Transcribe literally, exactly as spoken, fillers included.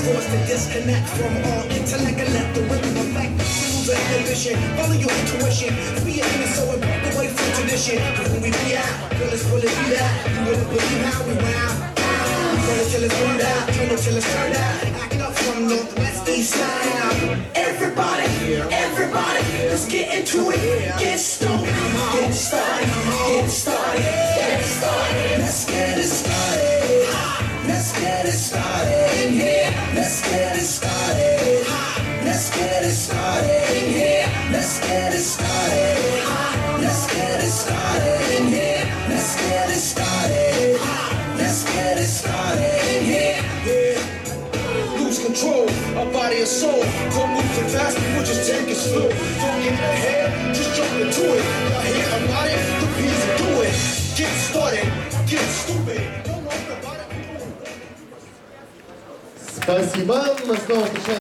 forced to disconnect from all intellect and let the rhythm affect. Lose the inhibition, follow your intuition. Be it in so important away from tradition. Cause when we be out, girl, it's fully be that. You wouldn't believe how we round. Burn it till it's burned out, turn it till it's turned out. Act up from northwest, east side. Now, everybody, everybody, let's get into it. Get stoned, get started, get started, get started. Let's get it started. Let's get it started in here. Let's get it started. Let's get it started in here. Let's get it started. Let's get it started in here. Let's get it started. Let's get it started in here. Yeah. Lose control, our body and soul. Don't move too fast, people just take it slow. Don't get ahead, just jump into it. Y'all hear about it? The beats do it. Get started, get stupid. Спасибо. Мы снова встречаемся.